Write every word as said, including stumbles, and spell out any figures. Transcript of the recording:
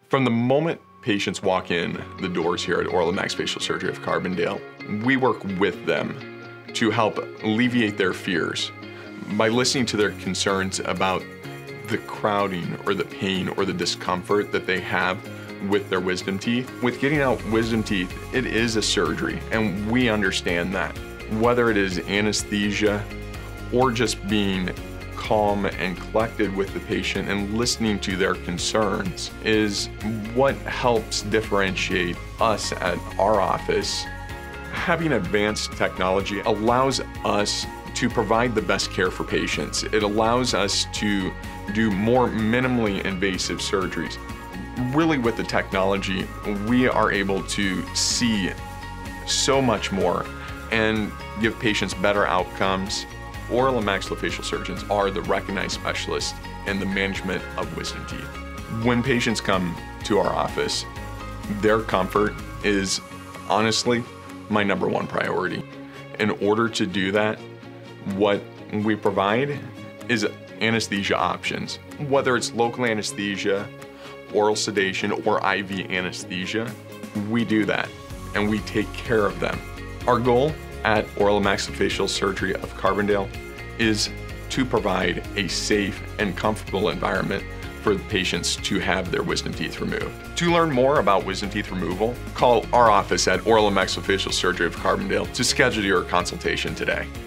From the moment patients walk in the doors here at Oral and Maxillofacial Surgery of Carbondale, we work with them to help alleviate their fears by listening to their concerns about the crowding or the pain or the discomfort that they have with their wisdom teeth. With getting out wisdom teeth, it is a surgery, and we understand that. Whether it is anesthesia or just being calm and collected with the patient and listening to their concerns is what helps differentiate us at our office. Having advanced technology allows us to provide the best care for patients. It allows us to do more minimally invasive surgeries. Really, with the technology, we are able to see so much more and give patients better outcomes. Oral and maxillofacial surgeons are the recognized specialists in the management of wisdom teeth. When patients come to our office, their comfort is honestly my number one priority. In order to do that, what we provide is anesthesia options. Whether it's local anesthesia, oral sedation, or I V anesthesia, we do that and we take care of them. Our goal at Oral and Maxillofacial Surgery of Carbondale is to provide a safe and comfortable environment for the patients to have their wisdom teeth removed. To learn more about wisdom teeth removal, call our office at Oral and Maxillofacial Surgery of Carbondale to schedule your consultation today.